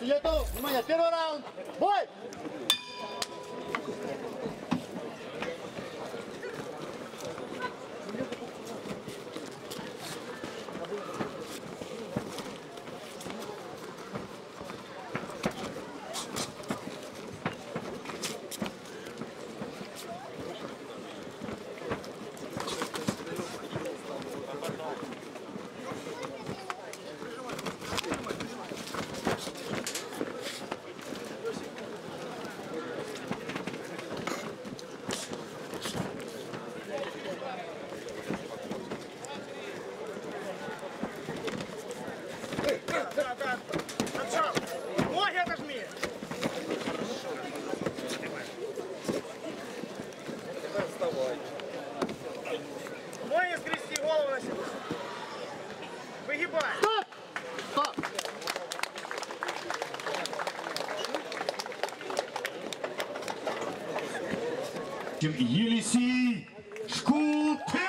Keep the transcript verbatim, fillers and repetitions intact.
Готов! Внимание, первый раунд! Бой! Да, да. Отжал. Ноги отожми. Давай вставай. Ноги скрести, голову на себя. Выгибай. Стоп! Стоп! Елисей Шкупин.